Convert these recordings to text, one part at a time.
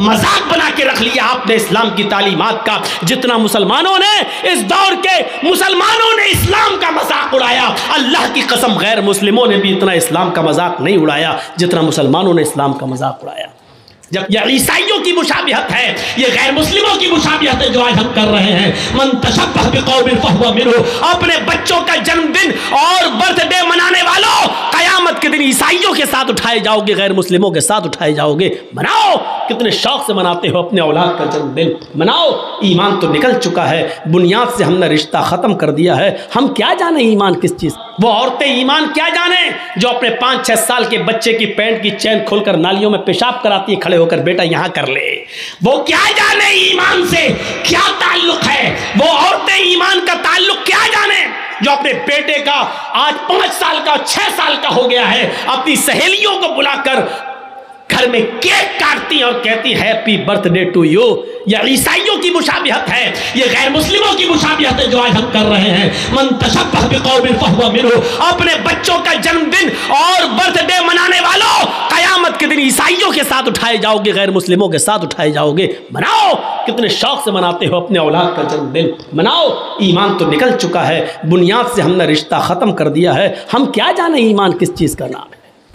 मजाक बना के रख लिया आपने इस्लाम की तालीमात का। जितना मुसलमानों ने, इस दौर के मुसलमानों ने इस्लाम का मजाक उड़ाया, अल्लाह की कसम गैर मुस्लिमों ने भी इतना इस्लाम का मजाक नहीं उड़ाया जितना मुसलमानों ने इस्लाम का मजाक उड़ाया। जब ये ईसाइयों की मुशाबिहत है, ये गैर मुस्लिमों की मुशाबिहत है जो आज हम कर रहे हैं। मन तशब्बह बिक़ौमिन फहुव मिन्हुम। अपने बच्चों का जन्मदिन और बर्थडे मनाने वालों, कयामत के दिन ईसाइयों के साथ उठाए जाओगे, गैर मुस्लिमों के साथ उठाए जाओगे। मनाओ, कितने शौक से मनाते हो अपने औलाद का जन्मदिन, मनाओ। ईमान तो निकल चुका है, बुनियाद से हमने रिश्ता ख़त्म कर दिया है। हम क्या जाने ईमान किस चीज़। वो औरतें ईमान क्या जाने जो अपने 5-6 साल के बच्चे की पैंट की चैन खोलकर नालियों में पेशाब कराती है खड़े होकर, बेटा यहाँ कर ले। वो क्या जाने ईमान से क्या ताल्लुक है। वो औरतें ईमान का ताल्लुक क्या जाने जो अपने बेटे का आज 5 साल का 6 साल का हो गया है, अपनी सहेलियों को बुलाकर घर में केक काटती और कहती हैप्पी बर्थडे टू यू। यह ईसाइयों की मुशाबिहत है, ये गैर मुस्लिमों की मुशाबिहत है जो आज हम कर रहे हैं। मन तशब्बह बिक़ौमिन फहुव मिन्हुम। अपने बच्चों का जन्मदिन और बर्थडे मनाने वालों, कयामत के दिन ईसाइयों के साथ उठाए जाओगे, गैर मुस्लिमों के साथ उठाए जाओगे। मनाओ, कितने शौक से मनाते हो अपने औलाद का जन्मदिन, मनाओ। ईमान तो निकल चुका है, बुनियाद से हमने रिश्ता ख़त्म कर दिया है। हम क्या जाने ईमान किस चीज़ का नाम है।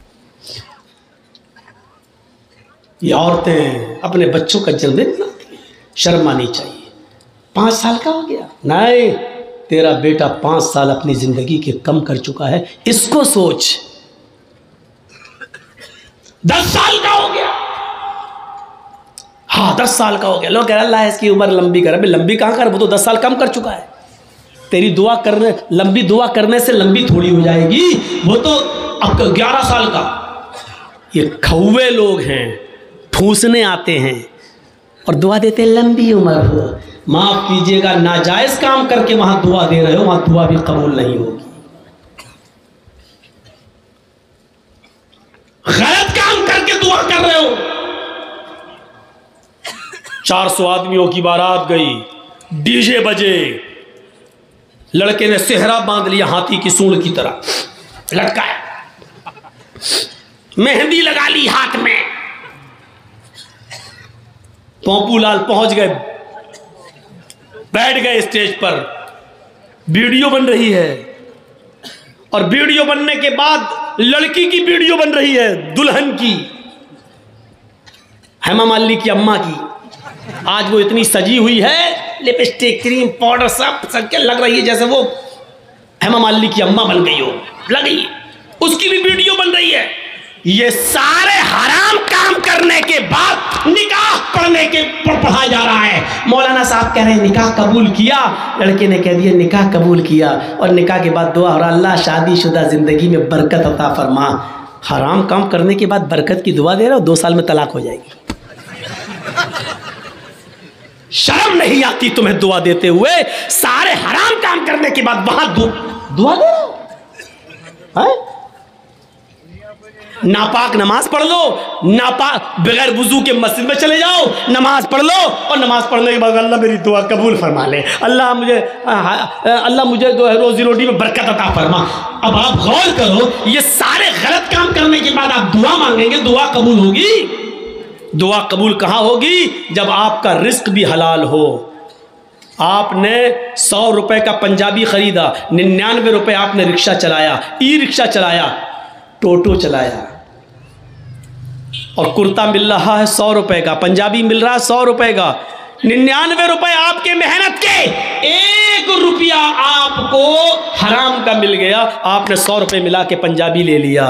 ये औरतें अपने बच्चों का जन्मदिन मनाती हैं, शर्म आनी चाहिए। 5 साल का हो गया, नहीं, तेरा बेटा 5 साल अपनी जिंदगी के कम कर चुका है, इसको सोच। 10 साल का हो गया, हाँ 10 साल का हो गया, लोग कह रहे अल्लाह इसकी उम्र लंबी करे। भाई लंबी कहाँ कर, वो तो 10 साल कम कर चुका है। तेरी दुआ करने, लंबी दुआ करने से लंबी थोड़ी हो जाएगी, वो तो अब 11 साल का। ये खौवे लोग हैं, ठूसने आते हैं और दुआ देते हैं लंबी उम्र हो। माफ कीजिएगा, नाजायज काम करके वहां दुआ दे रहे हो, वहां दुआ भी कबूल नहीं होगी। गलत काम करके दुआ कर रहे हो। 400 आदमियों की बारात गई, डीजे बजे, लड़के ने सेहरा बांध लिया हाथी की सूंड की तरह लटकाया, मेहंदी लगा ली हाथ में। पोंपूलाल पहुंच गए, बैठ गए स्टेज पर, वीडियो बन रही है और वीडियो बनने के बाद लड़की की वीडियो बन रही है, दुल्हन की, हेमा मालिनी की अम्मा की। आज वो इतनी सजी हुई है, लिपस्टिक, क्रीम, पाउडर सब के लग रही है जैसे वो हेमा मालिनी की अम्मा बन गई हो, लगी। उसकी भी वीडियो बन रही है। ये सारे हराम काम करने के बाद निकाह पढ़ा जा रहा है। मौलाना साहब कह रहे हैं निकाह कबूल किया, लड़के ने कह दिया निकाह कबूल किया, और निकाह के बाद दुआ हो रहा अल्लाह शादीशुदा जिंदगी में बरकत अता फरमा। हराम काम करने के बाद बरकत की दुआ दे रहे हो, 2 साल में तलाक हो जाएगी। शर्म नहीं आती तुम्हें दुआ देते हुए? सारे हराम काम करने के बाद वहां दुआ दे रहे हो। नापाक नमाज पढ़ लो, नापाक बगैर वुजू के मस्जिद में चले जाओ, नमाज पढ़ लो, और नमाज पढ़ने के बाद अल्लाह मेरी दुआ कबूल फरमा ले, अल्लाह मुझे जो है रोजी रोटी में बरकत अता फरमा। अब आप गौर करो, ये सारे गलत काम करने के बाद आप दुआ मांगेंगे, दुआ कबूल होगी? दुआ कबूल कहाँ होगी? जब आपका रिस्क भी हलाल हो। आपने 100 रुपए का पंजाबी खरीदा, 99 रुपए आपने रिक्शा चलाया, ई रिक्शा चलाया, टोटो चलाया, और कुर्ता मिल रहा है 100 रुपए का, पंजाबी मिल रहा है 100 रुपए का, 99 रुपए आपके मेहनत के, 1 रुपया आपको हराम का मिल गया। आपने 100 रुपए मिला के पंजाबी ले लिया,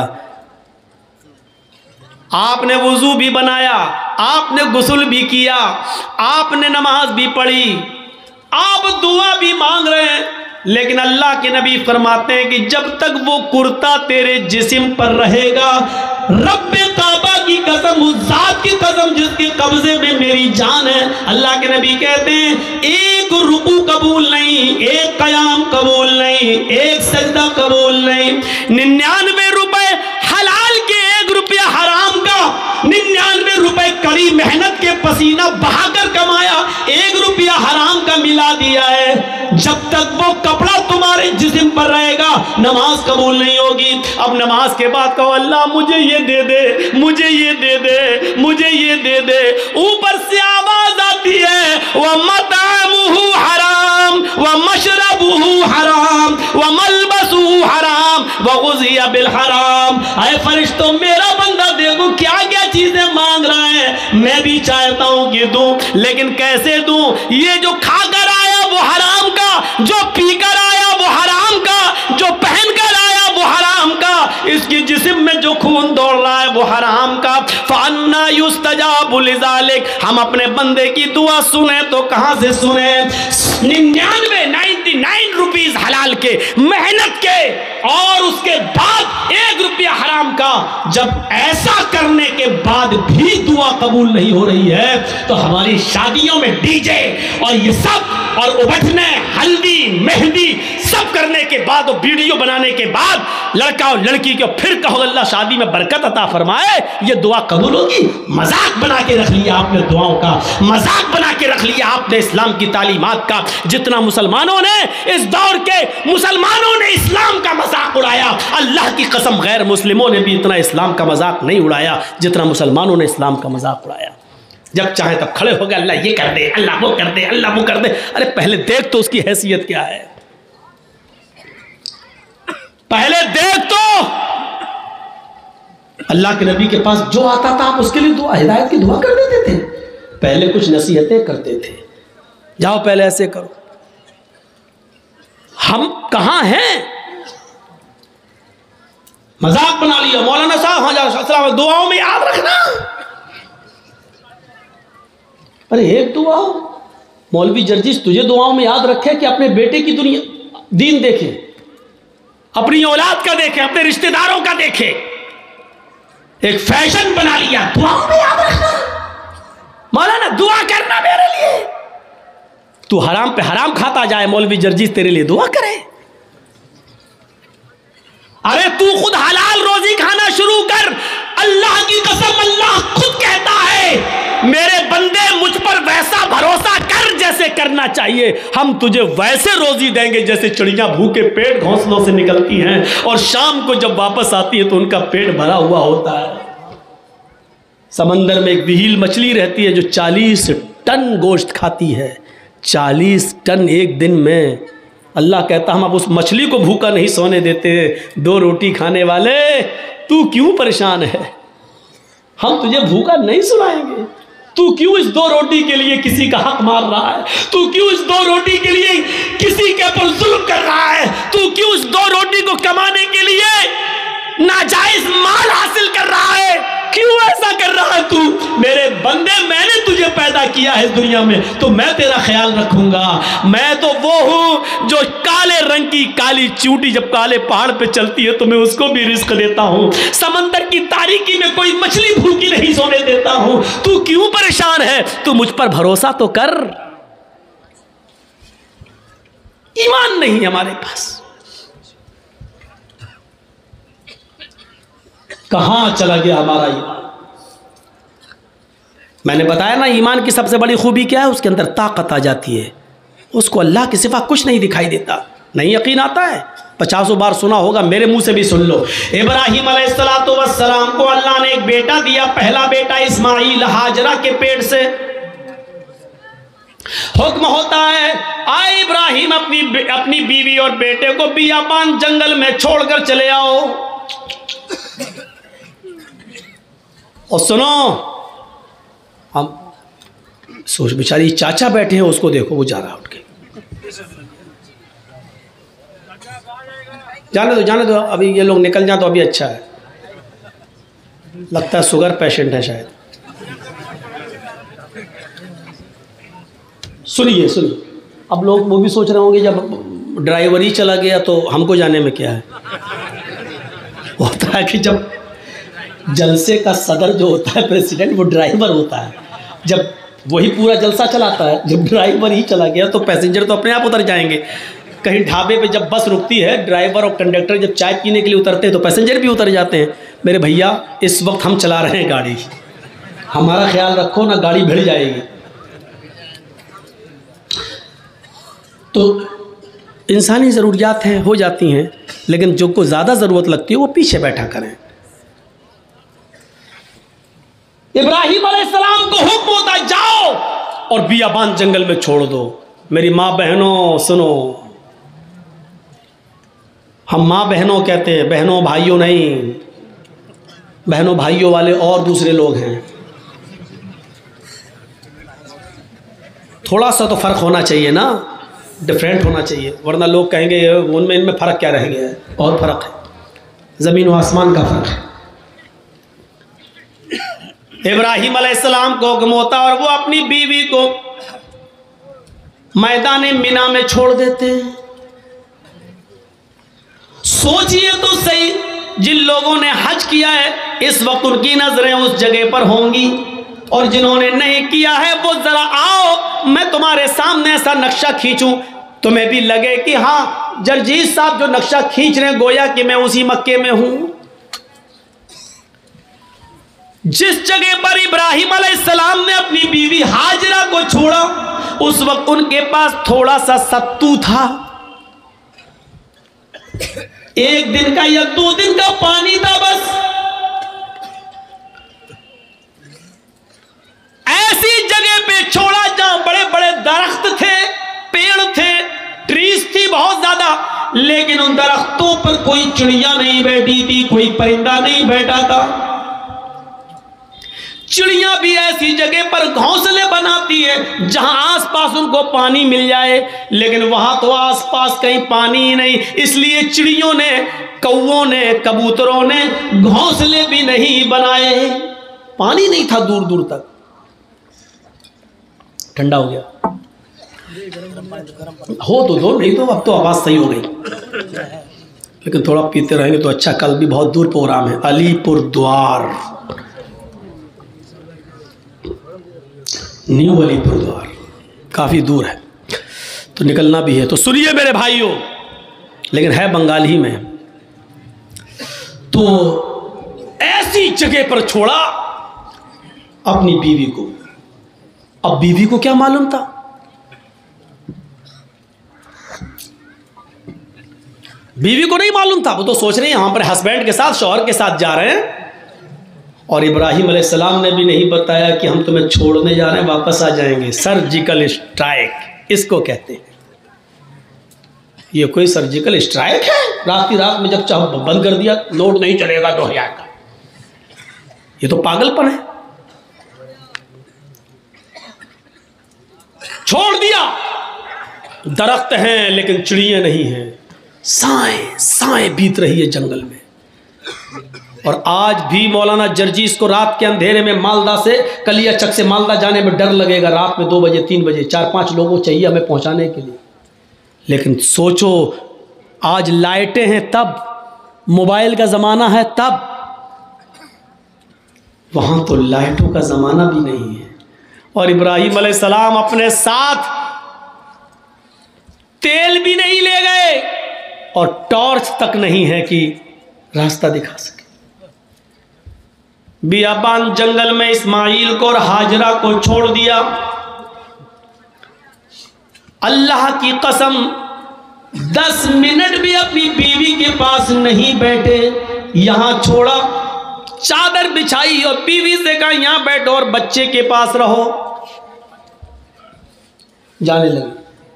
आपने वुजू भी बनाया, आपने गुस्ल भी किया, आपने नमाज भी पढ़ी, आप दुआ भी मांग रहे हैं, लेकिन अल्लाह के नबी फरमाते हैं कि जब तक वो कुर्ता तेरे जिस्म पर रहेगा, रब्बे काबा की कसम, उस जात की कसम जिसके कब्जे में मेरी जान है, अल्लाह के नबी कहते हैं 1 रुकू कबूल नहीं, 1 कयाम कबूल नहीं, 1 सजदा कबूल नहीं। 99 रुपए हलाल के, 1 रुपया हराम का, 99 रुपए कड़ी मेहनत के पसीना बहाकर कमाया, 1 रुपया हराम का मिला दिया है। जब तक वो कपड़ा तुम्हारे जिस्म पर रहेगा नमाज कबूल नहीं होगी। अब नमाज के बाद कहो अल्लाह मुझे ये दे दे, मुझे ये दे दे, मुझे ये दे दे। ऊपर से आवाज आती है व मतामुहु हराम व मशरबुहु हराम व मलबसुहु हराम व गुज़िया बिल हराम। आए फरिश्तों मेरा बंदा देखो क्या क्या चीजें मांग रहा है, मैं भी चाहता हूं कि दूं, लेकिन कैसे दूं? ये जो खाकर आया वो हराम का, जो पीकर आया वो हराम का, जो पहनकर आया वो हराम का, इसकी जिस्म में जो खून दौड़ रहा है वो हराम का। फअन्ना युस्तजाबु लिज़ालिक। हम अपने बंदे की दुआ सुने तो कहां से सुने? 99 रुपीस हलाल के, मेहनत के, और उसके बाद 1 रुपया हराम का। जब ऐसा करने के बाद भी दुआ कबूल नहीं हो रही है तो हमारी शादियों में डीजे और ये सब और उबटने, हल्दी, मेहंदी सब करने के बाद और वीडियो बनाने के बाद लड़का और लड़की को फिर कहो अल्लाह शादी में बरकत अता फरमाए, ये दुआ कबूल होगी? मजाक बना के रख लिया आपने दुआओं का, मजाक बना के रख लिया आपने इस्लाम की तालीमात का। जितना मुसलमानों ने, इस दौर के मुसलमानों ने इस्लाम का मजाक उड़ाया, अल्लाह की कसम गैर मुस्लिमों ने भी इतना इस्लाम का मजाक नहीं उड़ाया जितना मुसलमानों ने इस्लाम का मजाक उड़ाया। जब चाहे तब खड़े हो गए अल्लाह ये कर दे, अल्लाह वो कर दे, अल्लाह वो कर दे। अरे पहले देख तो उसकी हैसियत क्या है, पहले देख तो। अल्लाह के नबी के पास जो आता था आप उसके लिए दुआ, हिदायत की दुआ कर देते थे। पहले कुछ नसीहतें करते थे, जाओ पहले ऐसे करो। हम कहां हैं? मजाक बना लिया। मौलाना साहब हाँ जाओ दुआओं में याद रखना। अरे एक दुआ मौलवी जर्जिस तुझे दुआओं में याद रखे कि अपने बेटे की दुनिया दीन देखे, अपनी औलाद का देखे, अपने रिश्तेदारों का देखे। एक फैशन बना लिया दुआओं में याद रखना। मौलाना दुआ करना मेरे लिए। तू हराम पे हराम खाता जाए, मौलवी जर्जिस तेरे लिए दुआ करे। अरे तू खुद हलाल रोजी खाना शुरू कर। अल्लाह की कसम अल्लाह खुद कहता है मेरे बंदे मुझ पर वैसा भरोसा कर जैसे करना चाहिए, हम तुझे वैसे रोजी देंगे जैसे चिड़ियां भूखे पेट घोंसलों से निकलती हैं और शाम को जब वापस आती है तो उनका पेट भरा हुआ होता है। समंदर में एक विहील मछली रहती है जो 40 टन गोश्त खाती है। 40 टन एक दिन में। अल्लाह कहता हम अब उस मछली को भूखा नहीं सोने देते। 2 रोटी खाने वाले तू क्यों परेशान है? हम तुझे भूखा नहीं सुनाएंगे। तू क्यों इस 2 रोटी के लिए किसी का हक मार रहा है? तू क्यों इस 2 रोटी के लिए किसी के ऊपर जुल्म कर रहा है? तू क्यों इस 2 रोटी को कमाने के लिए नाजायज माल हासिल कर रहा है? क्यों ऐसा कर रहा है तू? मेरे बंदे मैंने तुझे पैदा किया है इस दुनिया में तो मैं तेरा ख्याल रखूंगा। मैं तो वो हूं जो काले रंग की काली चूंटी जब काले पहाड़ पे चलती है तो मैं उसको भी रिस्क देता हूं। समंदर की तारीकी में कोई मछली भूखी नहीं सोने देता हूं। तू क्यों परेशान है? तू मुझ पर भरोसा तो कर। ईमान नहीं हमारे पास। कहां चला गया हमारा ईमान? मैंने बताया ना ईमान की सबसे बड़ी खूबी क्या है? उसके अंदर ताकत आ जाती है। उसको अल्लाह के सिवा कुछ नहीं दिखाई देता। नहीं यकीन आता है? 50 बार सुना होगा, मेरे मुंह से भी सुन लो। इब्राहीम अलैहिस्सलाम को अल्लाह ने एक बेटा दिया। पहला बेटा इस्माइल हाजरा के पेट से। हुक्म होता है आए इब्राहिम अपनी बीवी और बेटे को बियाबान जंगल में छोड़कर चले आओ। और सुनो, हम सोच बेचारी चाचा बैठे हैं, उसको देखो वो जा रहा है उठ के। जाने दो अभी ये लोग निकल जाए तो अभी अच्छा है। लगता है शुगर पेशेंट है शायद। सुनिए अब लोग वो भी सोच रहे होंगे जब ड्राइवर ही चला गया तो हमको जाने में क्या है। होता है कि जब जलसे का सदर जो होता है प्रेसिडेंट वो ड्राइवर होता है। जब वही पूरा जलसा चलाता है, जब ड्राइवर ही चला गया तो पैसेंजर तो अपने आप उतर जाएंगे। कहीं ढाबे पे जब बस रुकती है, ड्राइवर और कंडक्टर जब चाय पीने के लिए उतरते हैं तो पैसेंजर भी उतर जाते हैं। मेरे भैया इस वक्त हम चला रहे हैं गाड़ी, हमारा ख्याल रखो ना, गाड़ी भिड़ जाएगी। तो इंसानी ज़रूरियात हैं, हो जाती हैं, लेकिन जो को ज़्यादा ज़रूरत लगती है वो पीछे बैठा करें। इब्राहीम अलैहिस्सलाम को हुक्म होता जाओ और बियाबान जंगल में छोड़ दो। मेरी माँ बहनों सुनो, हम माँ बहनों कहते हैं, बहनों भाइयों नहीं। बहनों भाइयों वाले और दूसरे लोग हैं। थोड़ा सा तो फ़र्क होना चाहिए ना, डिफरेंट होना चाहिए, वरना लोग कहेंगे उनमें इनमें फ़र्क क्या रह गया है। और फ़र्क है, ज़मीन व आसमान का फ़र्क है। इब्राहीम अलैहिस्सलाम को हुक्म होता और वो अपनी बीवी को मैदान मिना में छोड़ देते हैं। सोचिए तो सही, जिन लोगों ने हज किया है इस वक्त उनकी नजरें उस जगह पर होंगी, और जिन्होंने नहीं किया है वो जरा आओ, मैं तुम्हारे सामने ऐसा नक्शा खींचूं, तुम्हें भी लगे कि हाँ जरजीत साहब जो नक्शा खींच रहे हैं गोया कि मैं उसी मक्के में हूं। जिस जगह पर इब्राहीम अलैहिस्सलाम ने अपनी बीवी हाजरा को छोड़ा, उस वक्त उनके पास थोड़ा सा सत्तू था, 1 दिन का या 2 दिन का पानी था बस। ऐसी जगह पे छोड़ा जहां बड़े बड़े दरख्त थे, पेड़ थे, ट्रीज थी बहुत ज्यादा, लेकिन उन दरख्तों पर कोई चिड़िया नहीं बैठी थी, कोई परिंदा नहीं बैठा था। चिड़िया भी ऐसी जगह पर घोंसले बनाती है जहां आसपास उनको पानी मिल जाए, लेकिन वहां तो आसपास कहीं पानी ही नहीं, इसलिए चिड़ियों ने, कौवों ने, कबूतरों ने घोंसले भी नहीं बनाए। पानी नहीं था दूर दूर तक। ठंडा हो गया हो तो दो, नहीं तो अब तो आवाज सही हो गई, लेकिन थोड़ा पीते रहेंगे तो अच्छा। कल भी बहुत दूर प्रोग्राम है, अलीपुर द्वार, न्यू अलीपुर द्वार, काफ़ी दूर है, तो निकलना भी है। तो सुनिए मेरे भाइयों, लेकिन है बंगाल ही में। तो ऐसी जगह पर छोड़ा अपनी बीवी को। अब बीवी को क्या मालूम था? बीवी को नहीं मालूम था, वो तो सोच रहे हैं यहां पर हस्बैंड के साथ, शौहर के साथ जा रहे हैं, और इब्राहीम अलैहिस्सलाम ने भी नहीं बताया कि हम तुम्हें छोड़ने जा रहे हैं, वापस आ जाएंगे। सर्जिकल स्ट्राइक इसको कहते हैं। ये कोई सर्जिकल स्ट्राइक है? रात की रात में जब चाहो बंद कर दिया, नोट नहीं चलेगा 2000 का, ये तो पागलपन है। छोड़ दिया, दरख्त हैं लेकिन चिड़िया नहीं हैं, साएं साएं बीत रही है जंगल में। और आज भी मौलाना जर्जीस को रात के अंधेरे में मालदा से, कलियाचक से मालदा जाने में डर लगेगा। रात में 2 बजे 3 बजे 4-5 लोगों चाहिए हमें पहुंचाने के लिए। लेकिन सोचो, आज लाइटें हैं तब, मोबाइल का ज़माना है तब, वहाँ तो लाइटों का ज़माना भी नहीं है। और इब्राहीम अलैहिस्सलाम अपने साथ तेल भी नहीं ले गए और टॉर्च तक नहीं है कि रास्ता दिखा सके। बियाबान जंगल में इस्माइल को और हाजरा को छोड़ दिया। अल्लाह की कसम 10 मिनट भी अपनी बीवी के पास नहीं बैठे, यहां छोड़ा, चादर बिछाई और बीवी से कहा यहां बैठो और बच्चे के पास रहो। जाने लगे।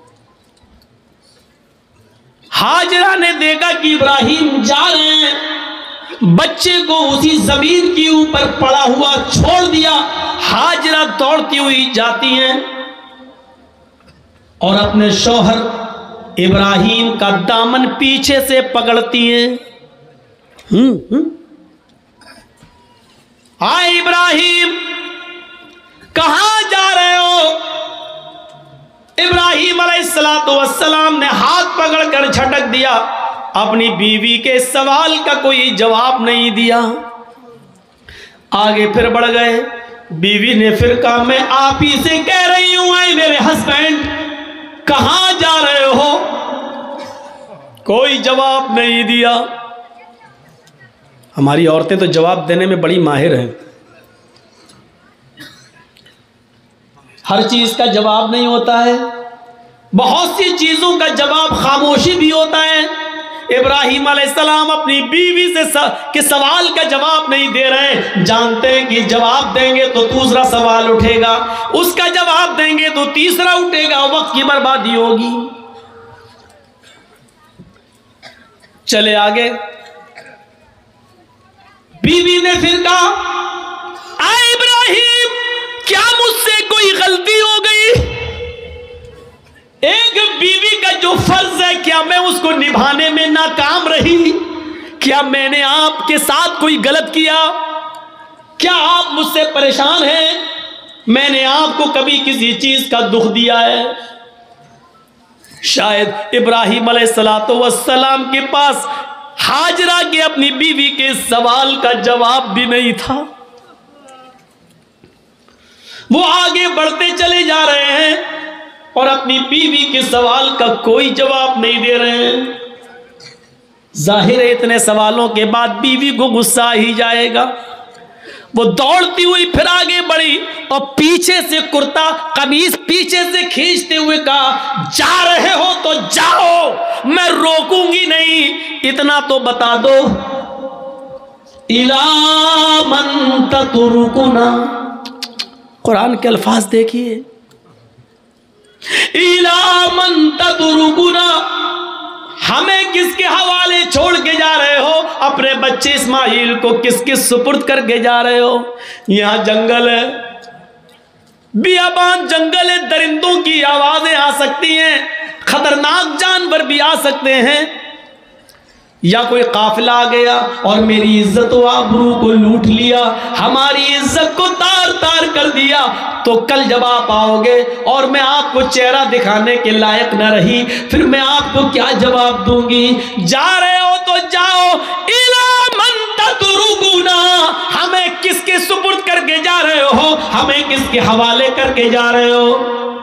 हाजरा ने देखा कि इब्राहीम जा रहे हैं, बच्चे को उसी जमीन के ऊपर पड़ा हुआ छोड़ दिया। हाजरा दौड़ती हुई जाती हैं और अपने शौहर इब्राहीम का दामन पीछे से पकड़ती हैं। हाय इब्राहीम, कहां जा रहे हो? इब्राहीम अलैहिस्सलातु वस्सलाम ने हाथ पकड़कर झटक दिया। अपनी बीवी के सवाल का कोई जवाब नहीं दिया। आगे फिर बढ़ गए। बीवी ने फिर कहा मैं आप ही से कह रही हूं, आए मेरे हस्बैंड, कहां जा रहे हो? कोई जवाब नहीं दिया। हमारी औरतें तो जवाब देने में बड़ी माहिर हैं, हर चीज का जवाब नहीं होता है, बहुत सी चीजों का जवाब खामोशी भी होता है। इब्राहिम अलैहिस्सलाम अपनी बीवी से के सवाल का जवाब नहीं दे रहे हैं, जानते हैं कि जवाब देंगे तो दूसरा सवाल उठेगा, उसका जवाब देंगे तो तीसरा उठेगा, वक्त की बर्बादी होगी। चले आगे, बीवी ने फिर कहा, आए इब्राहिम, क्या मुझसे कोई गलती हो गई? एक बीवी का जो फर्ज है, क्या मैं उसको निभाने में नाकाम रही? क्या मैंने आपके साथ कोई गलत किया? क्या आप मुझसे परेशान हैं? मैंने आपको कभी किसी चीज का दुख दिया है? शायद इब्राहिम अलैहिस्सलातु वस्सलाम के पास हाजरा के अपनी बीवी के सवाल का जवाब भी नहीं था। वो आगे बढ़ते चले जा रहे हैं और अपनी बीवी के सवाल का कोई जवाब नहीं दे रहे हैं। जाहिर है इतने सवालों के बाद बीवी को गुस्सा आ ही जाएगा। वो दौड़ती हुई फिर आगे बढ़ी और पीछे से कुर्ता कमीज पीछे से खींचते हुए कहा, जा रहे हो तो जाओ, मैं रोकूंगी नहीं, इतना तो बता दो, इला मन ततरुकुना। कुरान के अल्फाज देखिए, इला मन ततरुकुना, हमें किसके हवाले छोड़ के जा रहे हो? अपने बच्चे इस्माइल को किसके सुपुर्द करके जा रहे हो? यहां जंगल है, बियाबान जंगल है, दरिंदों की आवाजें आ सकती हैं, खतरनाक जानवर भी आ सकते हैं, या कोई काफिला आ गया और मेरी इज्जत व आबरू को लूट लिया, हमारी इज्जत को तार तार कर दिया, तो कल जब आप आओगे और मैं आपको चेहरा दिखाने के लायक न रही, फिर मैं आपको क्या जवाब दूंगी? जा रहे हो तो जाओ, इला मन ततरुकुना, हमें किसके सुपुर्द करके जा रहे हो? हमें किसके हवाले करके जा रहे हो?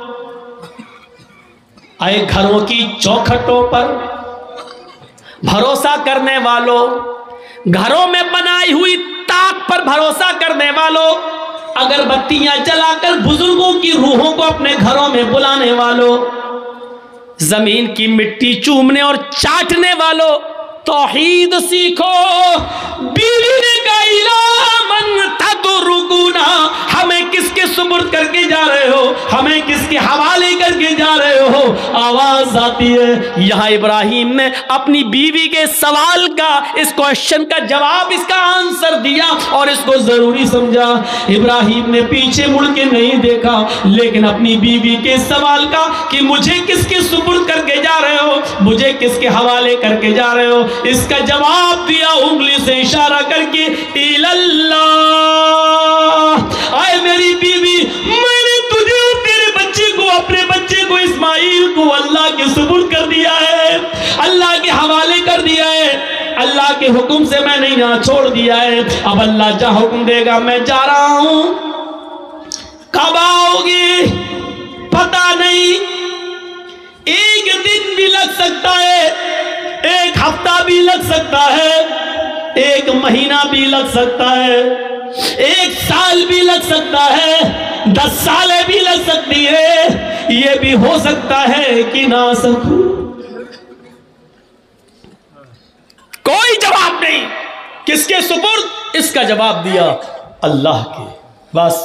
आए घरों की चौखटों पर भरोसा करने वालों, घरों में बनाई हुई ताक पर भरोसा करने वालों, अगरबत्तियां जलाकर बुजुर्गों की रूहों को अपने घरों में बुलाने वालों, जमीन की मिट्टी चूमने और चाटने वालों, तौहीद सीखो। बीवी ने कहा, इला मन ततरुकुना, हमें किसके सुपुर्द करके जा रहे हो? हमें किसके हवाले करके जा रहे हो? आवाज आती है। यहां इब्राहिम ने अपनी बीवी के सवाल का, इस क्वेश्चन का जवाब, इसका आंसर दिया और इसको जरूरी समझा। इब्राहिम ने पीछे मुड़ के नहीं देखा, लेकिन अपनी बीवी के सवाल का कि मुझे किसके सुपुर्द करके जा रहे हो, मुझे किसके हवाले करके जा रहे हो, इसका जवाब दिया उंगली से इशारा करके, इल्लल्लाह। आए मेरी बीवी, मैंने तुझे और तेरे बच्चे को, अपने बच्चे को इस्माइल को अल्लाह के सुपुर्द कर दिया है, अल्लाह के हवाले कर दिया है, अल्लाह के हुक्म से मैंने यहाँ छोड़ दिया है। अब अल्लाह जहाँ हुक्म देगा मैं जा रहा हूं, कब आओगी पता नहीं, एक दिन भी लग सकता है, एक हफ्ता भी लग सकता है, एक महीना भी लग सकता है, एक साल भी लग सकता है, 10 सालें भी लग सकती है, ये भी हो सकता है कि ना सकूं। कोई जवाब नहीं, किसके सुपुर्द? इसका जवाब दिया अल्लाह के। बस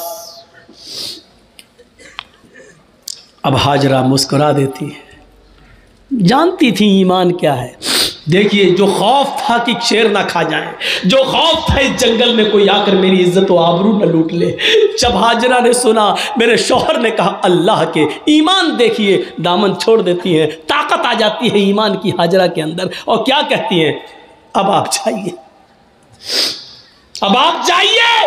अब हाजरा मुस्कुरा देती है, जानती थी ईमान क्या है। देखिए, जो खौफ था कि शेर ना खा जाए, जो खौफ था इस जंगल में कोई आकर मेरी इज्जत व आबरू न लूट ले, जब हाजरा ने सुना, मेरे शौहर ने कहा अल्लाह के, ईमान देखिए, दामन छोड़ देती हैं, ताकत आ जाती है ईमान की हाजरा के अंदर, और क्या कहती हैं, अब आप जाइए, अब आप जाइए।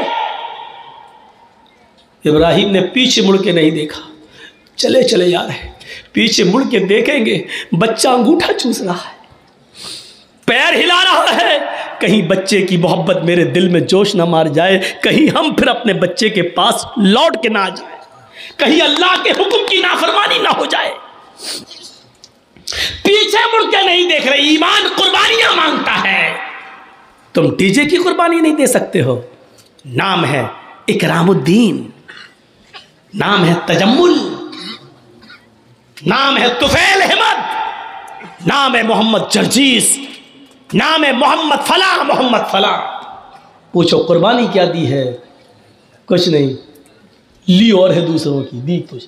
इब्राहिम ने पीछे मुड़ के नहीं देखा, चले चले जा रहे, पीछे मुड़ के देखेंगे बच्चा अंगूठा चूस रहा है, पैर हिला रहा है, कहीं बच्चे की मोहब्बत मेरे दिल में जोश ना मार जाए, कहीं हम फिर अपने बच्चे के पास लौट के ना आ जाए, कहीं अल्लाह के हुक्म की नाफरमानी ना हो जाए। पीछे मुड़ के नहीं देख रहे, ईमान कुर्बानियां मांगता है। तुम डीजे की कुर्बानी नहीं दे सकते हो, नाम है इकरामुद्दीन, नाम है तजम्मुल, नाम है तुफैल अहमद, नाम है मोहम्मद जर्जीस, नाम है मोहम्मद फला, मोहम्मद फला। पूछो कुर्बानी क्या दी है? कुछ नहीं, ली और है दूसरों की, दी कुछ।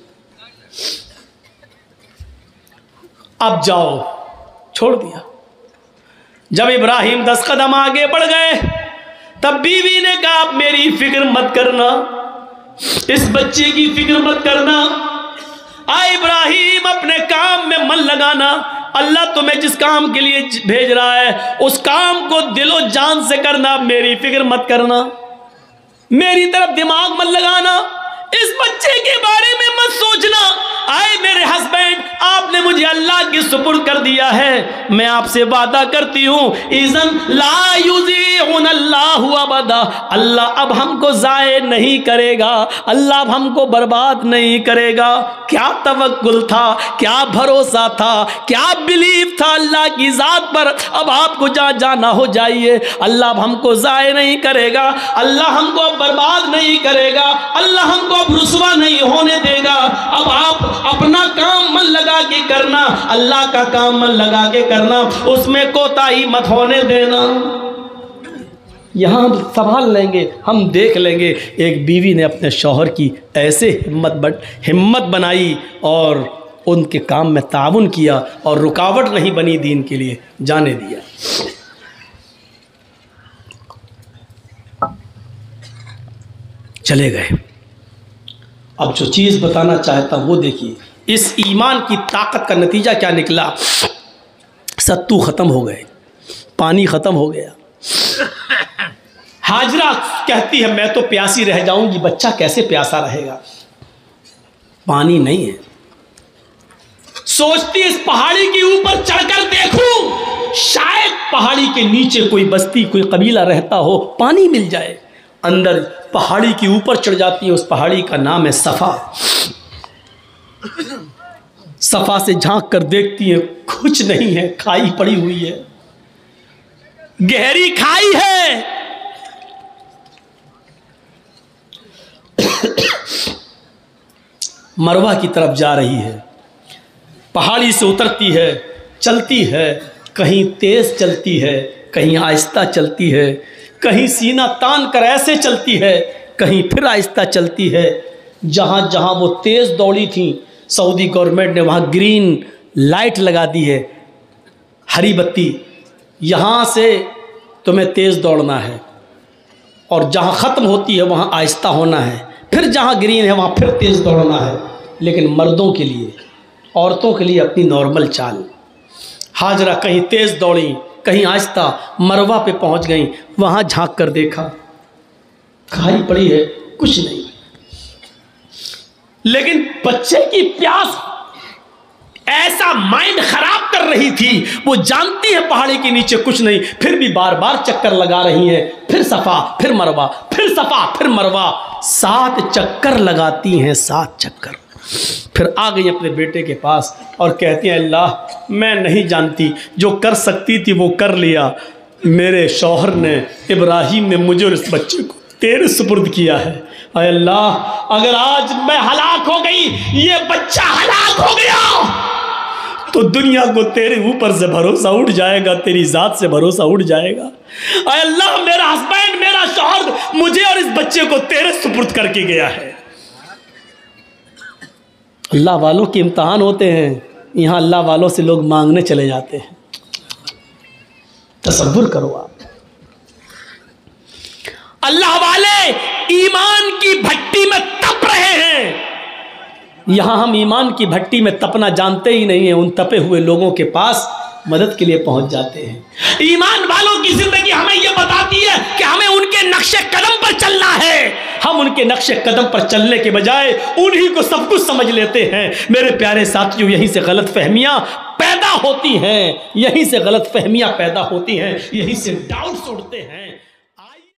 अब जाओ, छोड़ दिया। जब इब्राहिम 10 कदम आगे बढ़ गए तब बीवी ने कहा आप मेरी फिक्र मत करना, इस बच्चे की फिक्र मत करना, आ इब्राहिम अपने काम में मन लगाना, अल्लाह तुम्हें जिस काम के लिए भेज रहा है उस काम को दिलो जान से करना, मेरी फिक्र मत करना, मेरी तरफ दिमाग मत लगाना, इस बच्चे के बारे में मत सोचना। आए मेरे हस्बैंड, आपने मुझे अल्लाह की सुपुर्द कर दिया है, मैं आपसे वादा करती हूँ इज़न ला युज़ीउनल्लाहु अबदा, अल्लाह अब हमको ज़ाये नहीं करेगा, अल्लाह अब हमको बर्बाद नहीं करेगा। क्या तवक्कुल था, क्या भरोसा था, क्या बिलीव था अल्लाह की ज़ात पर। अब आपको जहाँ जाना हो जाइए, अल्लाह अब हमको ज़ाये नहीं करेगा, अल्लाह हमको अब बर्बाद नहीं करेगा, अल्लाह हमको अब रुसवा नहीं होने देगा। अब आप अपना काम मन लगा के करना, अल्लाह का काम मन लगा के करना, उसमें कोताही मत होने देना। यहाँ हम संभाल लेंगे, हम देख लेंगे। एक बीवी ने अपने शौहर की ऐसे हिम्मत बनाई और उनके काम में ताउन किया और रुकावट नहीं बनी, दीन के लिए जाने दिया। चले गए। अब जो चीज़ बताना चाहता हूँ वो देखिए, इस ईमान की ताकत का नतीजा क्या निकला। सत्तू ख़त्म हो गए, पानी ख़त्म हो गया। हाजरा कहती है मैं तो प्यासी रह जाऊंगी, बच्चा कैसे प्यासा रहेगा, पानी नहीं है। सोचती इस पहाड़ी के ऊपर चढ़कर देखूं, शायद पहाड़ी के नीचे कोई बस्ती, कोई कबीला रहता हो, पानी मिल जाए। अंदर पहाड़ी के ऊपर चढ़ जाती है, उस पहाड़ी का नाम है सफ़ा। सफ़ा से झांक कर देखती है, कुछ नहीं है, खाई पड़ी हुई है, गहरी खाई है। मरवा की तरफ जा रही है, पहाड़ी से उतरती है, चलती है, कहीं तेज चलती है, कहीं आहिस्ता चलती है, कहीं सीना तान कर ऐसे चलती है, कहीं फिर आहिस्ता चलती है। जहाँ जहाँ वो तेज़ दौड़ी थी, सऊदी गवर्नमेंट ने वहाँ ग्रीन लाइट लगा दी है, हरी बत्ती, यहाँ से तुम्हें तेज़ दौड़ना है, और जहाँ ख़त्म होती है वहाँ आहिस्ता होना है, फिर जहाँ ग्रीन है वहाँ फिर तेज़ दौड़ना है। लेकिन मर्दों के लिए, औरतों के लिए अपनी नॉर्मल चाल। हाजरा कहीं तेज़ दौड़ी, कहीं आहिस्ता, मरवा पे पहुंच गई, वहां झांक कर देखा, खाई पड़ी है, कुछ नहीं। लेकिन बच्चे की प्यास ऐसा माइंड खराब कर रही थी, वो जानती है पहाड़ी के नीचे कुछ नहीं, फिर भी बार बार चक्कर लगा रही है, फिर सफ़ा, फिर मरवा, फिर सफ़ा, फिर मरवा, 7 चक्कर लगाती हैं, 7 चक्कर। फिर आ गई अपने बेटे के पास और कहती हैं अल्लाह मैं नहीं जानती, जो कर सकती थी वो कर लिया, मेरे शौहर ने, इब्राहिम ने मुझे और इस बच्चे को तेरे सुपुर्द किया है। अय अल्लाह अगर आज मैं हलाक हो गई, ये बच्चा हलाक हो गया, तो दुनिया को तेरे ऊपर से भरोसा उठ जाएगा, तेरी ज़ात से भरोसा उठ जाएगा। अय अल्लाह मेरा हस्बैंड, मेरा शौहर मुझे और इस बच्चे को तेरे सुपुर्द करके गया है। अल्लाह वालों के इम्तहान होते हैं, यहाँ अल्लाह वालों से लोग मांगने चले जाते हैं। तसव्वुर करो आप, अल्लाह वाले ईमान की भट्टी में तप रहे हैं। यहाँ हम ईमान की भट्टी में तपना जानते ही नहीं है, उन तपे हुए लोगों के पास मदद के लिए पहुंच जाते हैं। ईमान वालों की जिंदगी हमें यह बताती है कि हमें उनके नक्शे कदम पर चलना है। हम उनके नक्शे कदम पर चलने के बजाय उन्हीं को सब कुछ समझ लेते हैं। मेरे प्यारे साथियों, यहीं से गलत फहमियां पैदा होती हैं, यहीं से गलत फहमियां पैदा होती हैं, यहीं से डाउट्स उठते हैं।